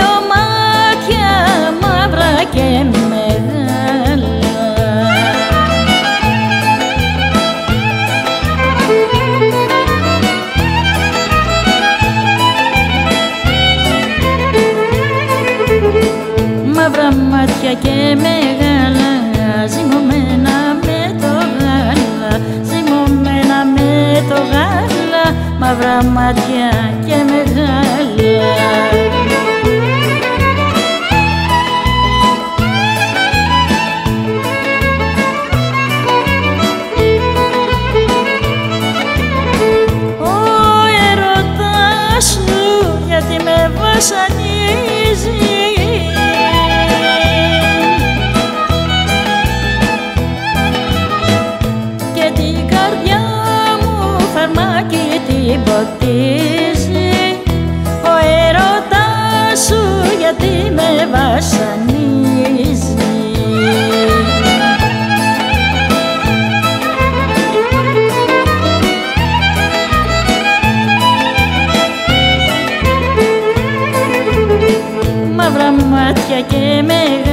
δυο μάτια μαύρα και μεγάλα. Μαύρα μάτια και μεγάλα, ζυμωμένα με το γάλα, ζυμωμένα με το γάλα, μαύρα μάτια και μεγάλα. Ο έρωτας σου γιατί με βασανίζει, και την καρδιά μου φαρμάκι την ποτίζει. Ο έρωτας σου γιατί με βασανίζει. Μαύρα μάτια και μεγάλα,